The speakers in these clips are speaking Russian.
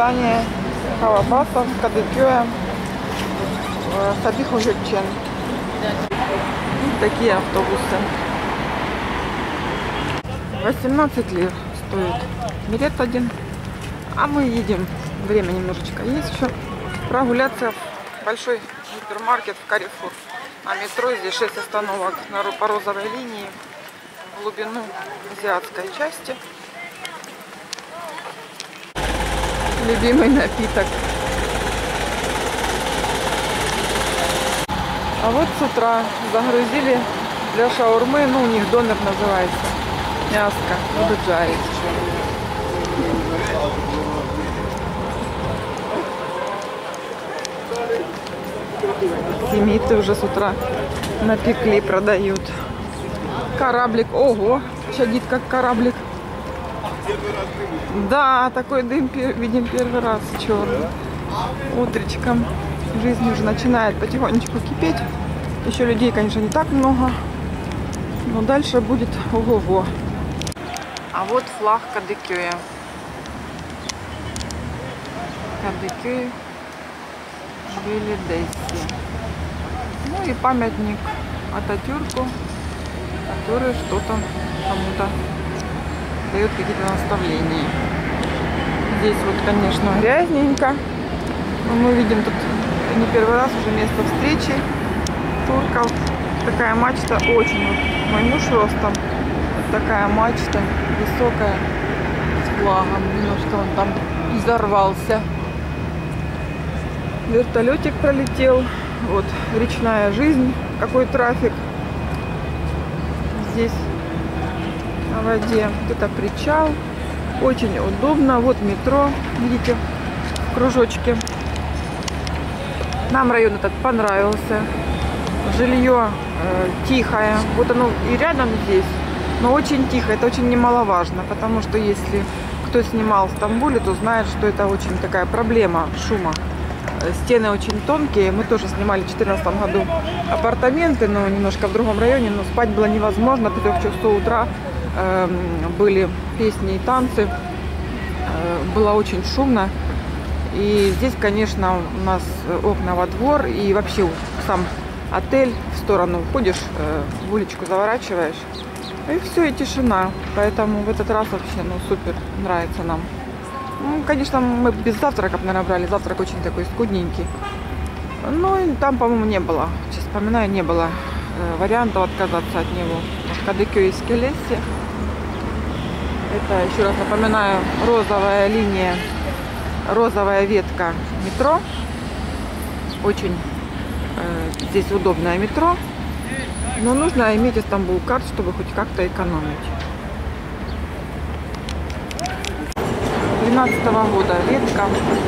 здание Халабаса, Кадыкёя, Сабиху-Жёкчен. Вот такие автобусы. 18 лир стоит билет один. А мы едем. Время немножечко есть еще. Прогуляться в большой гипермаркет в Карифур. А метро здесь 6 остановок по розовой линии в глубину азиатской части. Любимый напиток. А вот с утра загрузили для шаурмы, ну у них донор называется, мяско, буду жарить. Семиты уже с утра напекли, продают. Кораблик, ого, чадит как кораблик. Да, такой дым видим первый раз, черный. Утречком жизнь уже начинает потихонечку кипеть. Еще людей, конечно, не так много, но дальше будет ого-го. А вот флаг Кадыкёя. Кадыкёй Белидесси. Ну и памятник Ататюрку, который что-то кому-то дает какие-то наставления. Здесь вот, конечно, грязненько. Но мы видим тут не первый раз уже место встречи турков. Такая мачта очень, вот мой муж ростом. Вот такая мачта высокая с флагом. Немножко он там взорвался. Вертолетик пролетел. Вот речная жизнь, какой трафик здесь на воде. Это причал, очень удобно. Вот метро, видите, в кружочке. Нам район этот понравился. Жилье тихое, вот оно и рядом здесь, но очень тихо. Это очень немаловажно, потому что если кто снимал в Стамбуле, то знает, что это очень такая проблема шума. Стены очень тонкие. Мы тоже снимали в 2014 году апартаменты, но немножко в другом районе, но спать было невозможно. До 3 часов утра были песни и танцы. Было очень шумно. И здесь, конечно, у нас окна во двор, и вообще сам отель, в сторону уходишь, в уличку заворачиваешь, и все, и тишина. Поэтому в этот раз вообще, ну, супер, нравится нам. Ну, конечно, мы без завтраков, наверное, брали. Завтрак очень такой скудненький. Ну, и там, по-моему, не было, сейчас вспоминаю, не было вариантов отказаться от него. Кадыкёй Келесси. Это, еще раз напоминаю, розовая линия, розовая ветка метро. Очень здесь удобное метро. Но нужно иметь Istanbul Card, чтобы хоть как-то экономить. 2013 года ветка.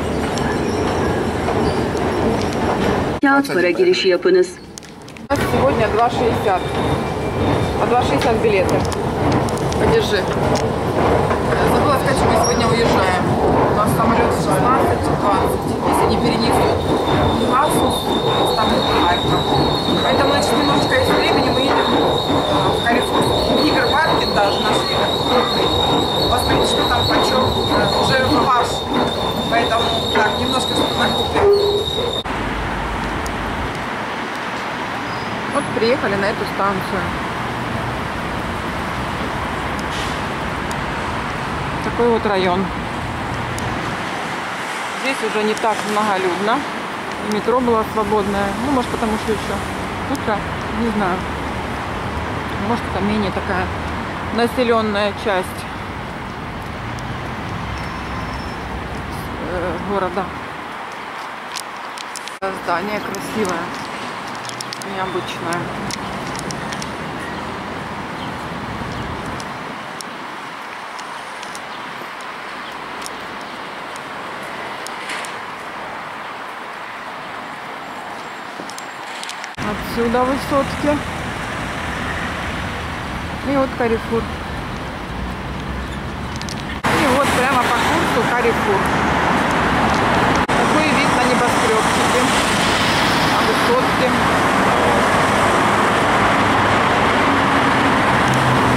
Kağıt para girişi yapınız. Сегодня 2,60. По 2,60 билеты. Подержи. Забыла сказать, что мы сегодня уезжаем. У нас самолет в 16:20. Если не перенесут Асус, Стамбул, Харьков. Поэтому, значит, немножечко есть времени, мы едем в Карифур. Гипермаркет даже нашли. Посмотрите, что там почем. Уже багаж. Поэтому так, немножко что-то накупим. Вот приехали на эту станцию. Такой вот район. Здесь уже не так многолюдно. И метро было свободное. Ну, может, потому что еще утро, не знаю. Может, это менее такая населенная часть города. Здание красивое, необычное. Отсюда высотки. И вот Карифур. И вот прямо по курсу Карифур. Такой вид на небоскребчики, на высотки.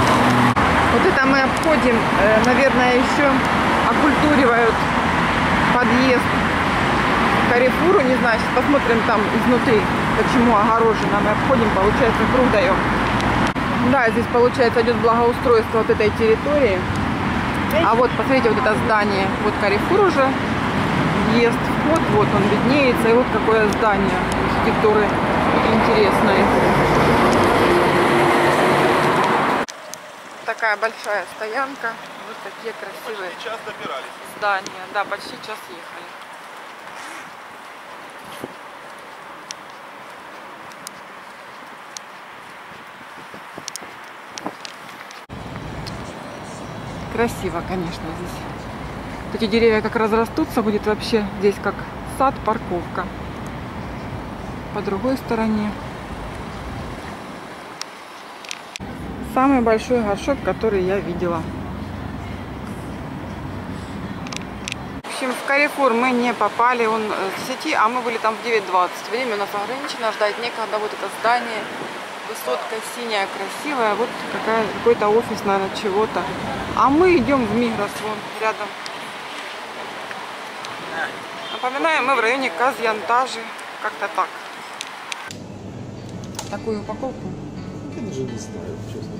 Вот это мы обходим, наверное, еще окультуривают подъезд к Каррефуру. Не знаю, сейчас посмотрим там изнутри, почему огорожено. Мы обходим, получается, круг даем. Да, здесь, получается, идет благоустройство вот этой территории. А вот, посмотрите, вот это здание. Вот Каррефур уже. Въезд, вход, вот он виднеется. И вот какое здание архитектуры интересное. Такая большая стоянка. Вот такие красивые здания. Да, почти час ехали. Красиво, конечно, здесь. Эти деревья как разрастутся, будет вообще здесь как сад, парковка. По другой стороне самый большой горшок, который я видела. В общем, в Каррефур мы не попали, он с 10, а мы были там в 9:20. Время у нас ограничено, ждать некогда. Вот это здание, высотка синяя, красивая. Вот какой-то офис, наверное, чего-то. А мы идем в Мигрос, вон рядом. Напоминаю, мы в районе Казьянтажи. Как-то так. Такую упаковку. Я даже не знаю, честно.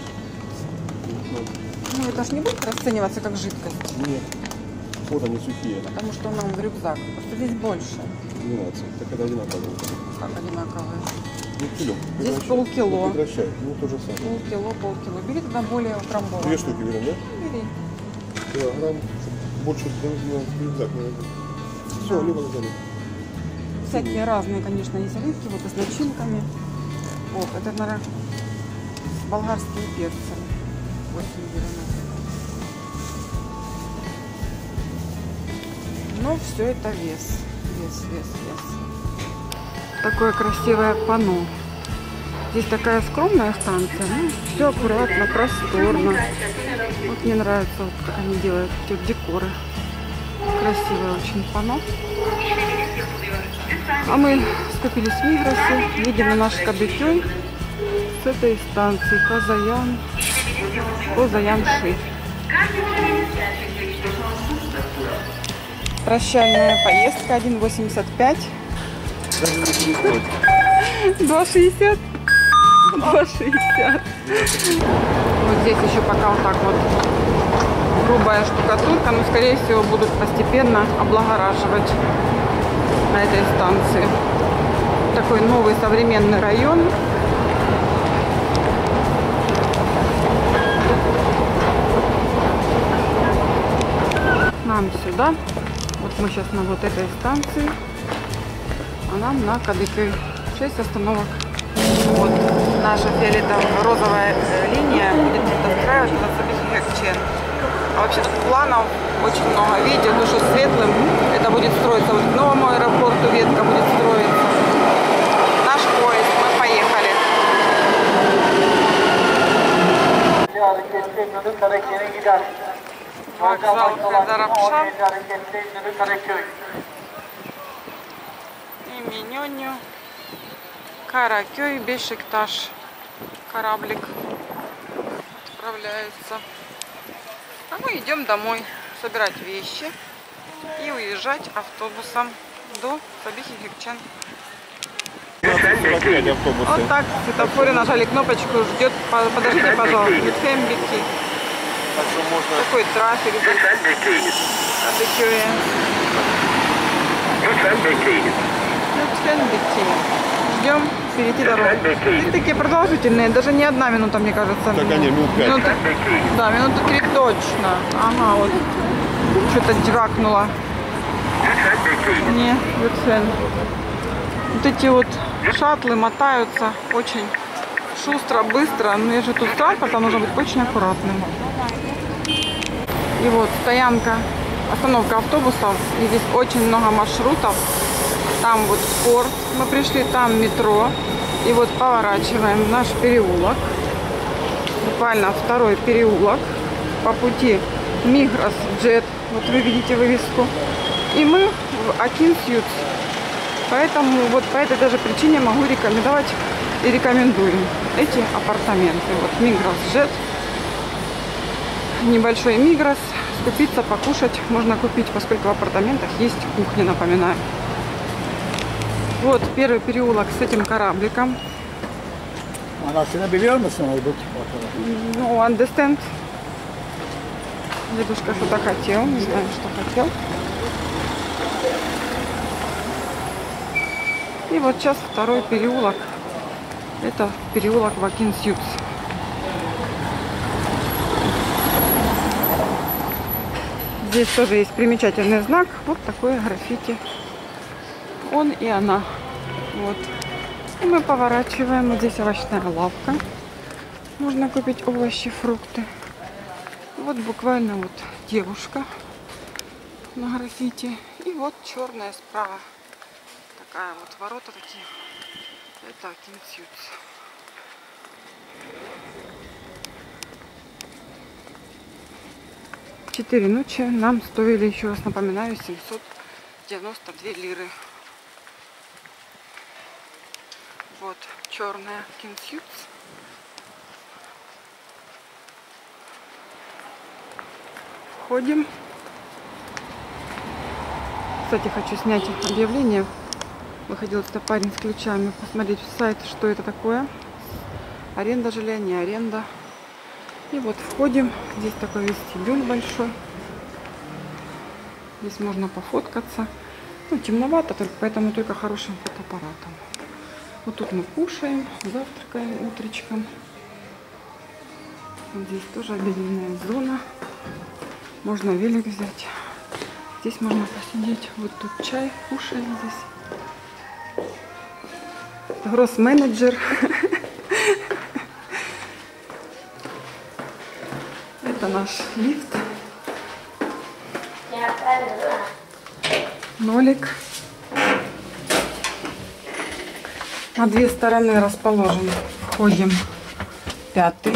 Ну, это ж не будет расцениваться как жидкость. Нет. Вот они сухие. Потому что нам в рюкзак. Просто здесь больше. 12. Так это одинаково. Как одинаковые? Ну, кило. Здесь полкило. Прекращай. Ну, то же самое. Полкило. Бери тогда более утрамбованные. 2 штуки берем, да? Бери. Килограмм. Больше в рюкзак не надо. Все, либо назад. Всякие разные, конечно, есть оливки, вот и с начинками. Вот, это, наверное, с болгарскими перцами. 8,90. Но все это вес. Вес. Такое красивое панно. Здесь такая скромная станция, ну, все аккуратно, просторно. Вот мне нравится, вот, как они делают эти вот декоры. Красивое очень панно. А мы скопились в Мигросе, едем на наш Кадыкёй с этой станции Козаян-Ши. Прощальная поездка 1,85. 2,60. 2,60. Вот здесь еще пока вот так вот грубая штукатурка, но скорее всего будут постепенно облагораживать на этой станции. Такой новый современный район. Нам сюда. Вот мы сейчас на вот этой станции, а нам на Кадыкёй. 6 остановок. Вот наша фиолетово-розовая линия будет достраивать на Сабихи-Хэкчен. А вообще тут планов очень много. Видите, то, что светлым, это будет строиться. Вот к новому аэропорту ветка будет строиться. Наш поезд, мы поехали. Вокзал Хайдарабшан. И Миньонью. Каракёй, Бешикташ. Кораблик отправляется. А мы идем домой собирать вещи и уезжать автобусом до Сабихи-Хэкчен. Вот так, в светофоре нажали кнопочку, ждет, подождите, пожалуйста, Ютхэмбики. Такой трафик здесь. Ютхэмбики. Ждем перейти дорогу. И такие продолжительные, даже не 1 минута, мне кажется. Так они, минут 5. Да, минуты 3 точно. Ага, вот что-то джвакнуло. Не, Ютхен. Вот эти вот шаттлы мотаются очень шустро, быстро. Но если тут транспорт, нужно быть очень аккуратным. И вот стоянка, остановка автобусов. И здесь очень много маршрутов. Там вот порт, мы пришли, там метро. И вот поворачиваем в наш переулок. Буквально 2-й переулок. По пути Мигрос Джет. Вот вы видите вывеску. И мы в Акинсьюц. Поэтому вот по этой даже причине могу рекомендовать и рекомендую эти апартаменты. Вот Мигрос Джет. Небольшой Мигрос с скупиться, покушать можно купить, поскольку в апартаментах есть кухня, напоминаю. Вот первый переулок с этим корабликом. Она сюда biliyor musun orada? Ну, understand. Дедушка что-то хотел, не знаю, что хотел. И вот сейчас второй переулок. Это переулок Вакинсюц. Здесь тоже есть примечательный знак. Вот такое граффити. Он и она. Вот. И мы поворачиваем. Вот здесь овощная лавка. Можно купить овощи, фрукты. Вот буквально вот девушка на граффити. И вот черная справа. Такая вот ворота такие. Это Вакинсюц. Четыре ночи нам стоили, еще раз напоминаю, 792 лиры. Вот черная Вакинсюц. Входим. Кстати, хочу снять объявление. Выходил сюда парень с ключами, посмотреть в сайт, что это такое. Аренда жилья, не аренда. И вот входим. Здесь такой вестибюль большой. Здесь можно пофоткаться. Ну, темновато, поэтому только хорошим фотоаппаратом. Вот тут мы кушаем, завтракаем утречком. Вот здесь тоже обеденная зона. Можно велик взять. Здесь можно посидеть. Вот тут чай, кушаем здесь. Гросс-менеджер. Это наш лифт. Нолик. На две стороны расположен. Входим. Пятый.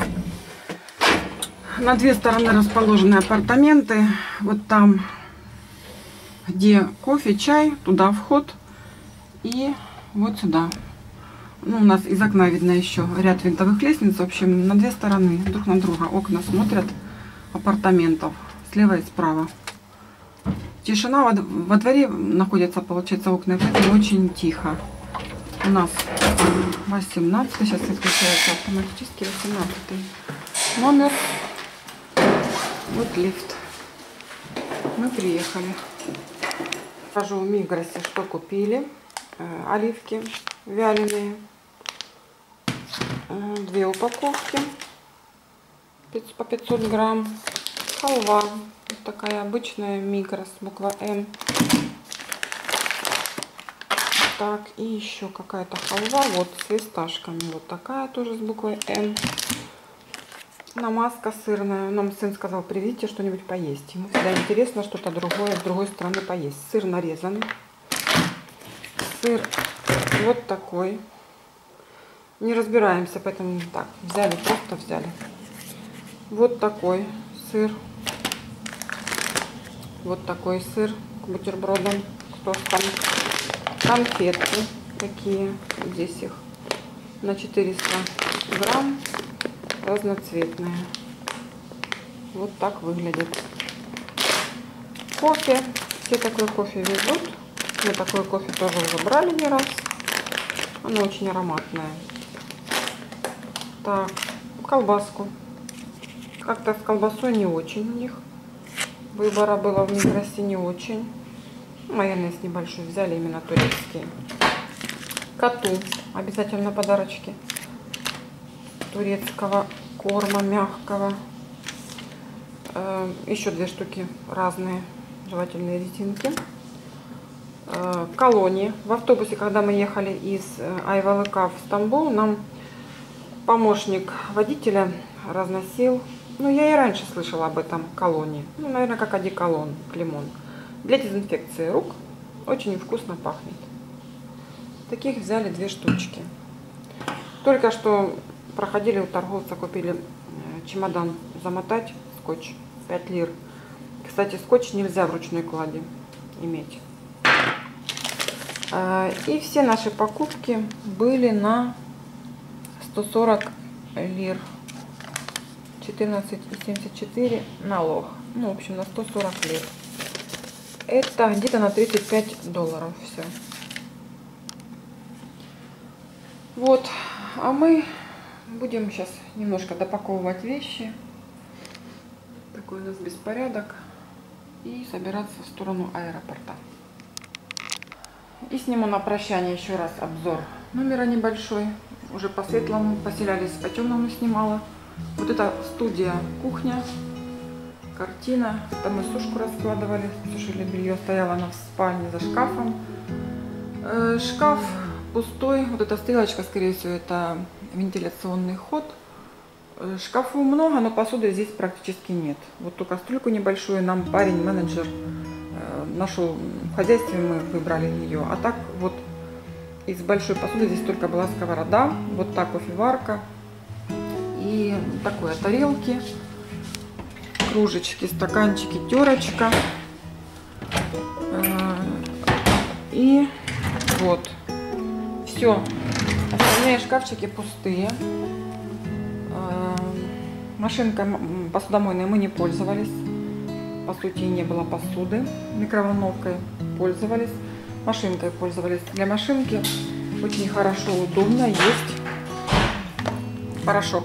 На две стороны расположены апартаменты. Вот там, где кофе, чай, туда вход. И вот сюда. Ну, у нас из окна видно еще ряд винтовых лестниц. В общем, на две стороны друг на друга окна смотрят апартаментов. Слева и справа. Тишина. Во дворе находятся, получается, окна. Поэтому очень тихо. У нас 18. Сейчас выключается автоматически 18 номер. Вот лифт. Мы приехали. Покажу в Мигросе, что купили. Оливки вяленые. 2 упаковки. По 500 грамм. Халва. Вот такая обычная Мигрос. Буква М. Так, и еще какая-то халва. Вот с фисташками. Вот такая тоже с буквой М. Намазка сырная. Нам сын сказал, привезите что-нибудь поесть. Ему всегда интересно что-то другое с другой стороны поесть. Сыр нарезан. Сыр вот такой. Не разбираемся, поэтому так, взяли, просто взяли. Вот такой сыр. Вот такой сыр к бутербродам, к тостам. Конфетки такие. Здесь их на 400 грамм. Разноцветные. Вот так выглядит. Кофе. Все такой кофе везут. Мы такой кофе тоже уже брали не раз. Оно очень ароматное. Так, колбаску. Как-то с колбасой не очень у них. Выбора было в Мигросе не очень. Майонез небольшой взяли, именно турецкий. Коту обязательно подарочки. Турецкого корма мягкого. Еще 2 штуки разные жевательные резинки. Колонии. В автобусе, когда мы ехали из Айвалыка в Стамбул, нам помощник водителя разносил. Ну, я и раньше слышала об этом колонии. Ну, наверное, как одеколон, лимон. Для дезинфекции рук. Очень вкусно пахнет. Таких взяли 2 штучки. Только что проходили у торговца, купили чемодан замотать, скотч, 5 лир. Кстати, скотч нельзя в ручной клади иметь. И все наши покупки были на 140 лир. 14,74 налог. Ну, в общем, на 140 лет. Это где-то на $35 все. Вот. А мы будем сейчас немножко допаковывать вещи. Такой у нас беспорядок. И собираться в сторону аэропорта. И сниму на прощание еще раз обзор номера небольшой. Уже по светлому поселялись, по темному снимала. Вот это студия, кухня, картина. Там мы сушку раскладывали, сушили белье. Стояла она в спальне за шкафом. Шкаф пустой. Вот эта стрелочка, скорее всего, это вентиляционный ход. Шкафу много, но посуды здесь практически нет. Вот ту кастрюльку небольшую нам парень, менеджер, нашел в хозяйстве, мы выбрали ее. А так вот из большой посуды здесь только была сковорода, вот так кофеварка и такое тарелки, кружечки, стаканчики, терочка. И вот все. Остальные шкафчики пустые. Машинкой посудомойной мы не пользовались. По сути, не было посуды. Микроволновкой пользовались. Машинкой пользовались. Для машинки очень хорошо, удобно. Есть порошок.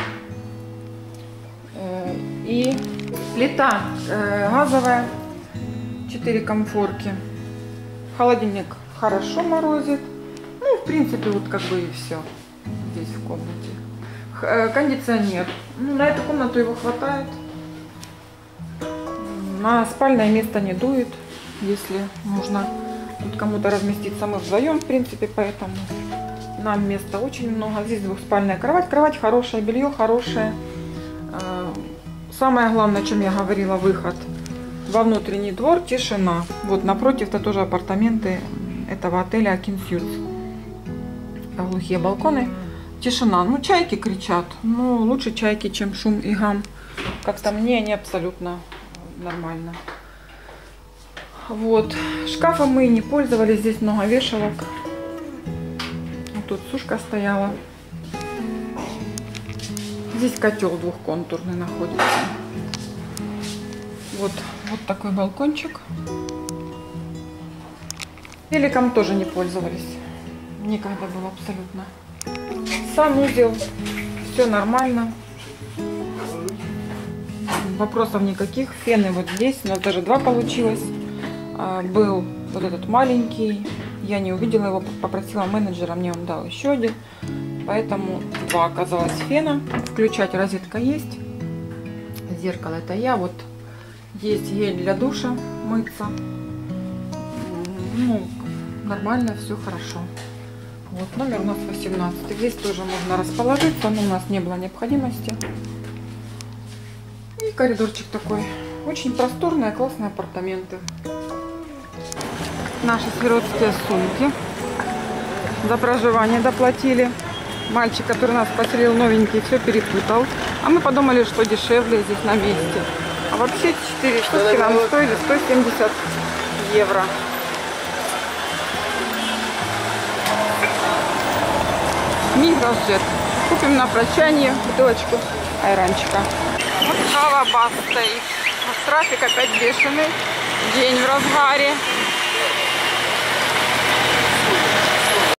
И плита газовая. 4 комфорки. Холодильник хорошо морозит. Ну, в принципе, вот как бы и все здесь в комнате. Кондиционер. Ну, на эту комнату его хватает. На спальное место не дует, если нужно тут кому-то разместиться. Мы вдвоем, в принципе, поэтому нам места очень много. Здесь двухспальная кровать. Кровать хорошая, белье хорошее. Самое главное, о чем я говорила, выход во внутренний двор, тишина. Вот напротив это тоже апартаменты этого отеля Акинсюз. Глухие балконы. Тишина. Ну, чайки кричат. Но лучше чайки, чем шум и гам. Как-то мне они абсолютно нормально. Вот. Шкафом мы не пользовались. Здесь много вешалок. Вот тут сушка стояла. Здесь котел двухконтурный находится. Вот такой балкончик. Телеком тоже не пользовались. Никогда было абсолютно. Санузел, все нормально, вопросов никаких. Фены вот здесь, у нас даже 2 получилось. Был вот этот маленький, я не увидела его, попросила менеджера, мне он дал еще один, поэтому 2 оказалось фена. Включать розетка есть, зеркало это я, вот есть гель для душа, мыться. Ну, нормально, все хорошо. Вот номер у нас 18. Здесь тоже можно расположиться, но у нас не было необходимости. И коридорчик такой. Очень просторные, классные апартаменты. Наши сиротские сумки. За проживание доплатили. Мальчик, который нас поселил новенький, все перепутал. А мы подумали, что дешевле здесь на месте. А вообще 4 штуки нам стоили 170 евро. Мигросджет. Купим на прощание бутылочку айранчика. Вот Java Bus стоит. Вот трафик опять бешеный. День в разгаре.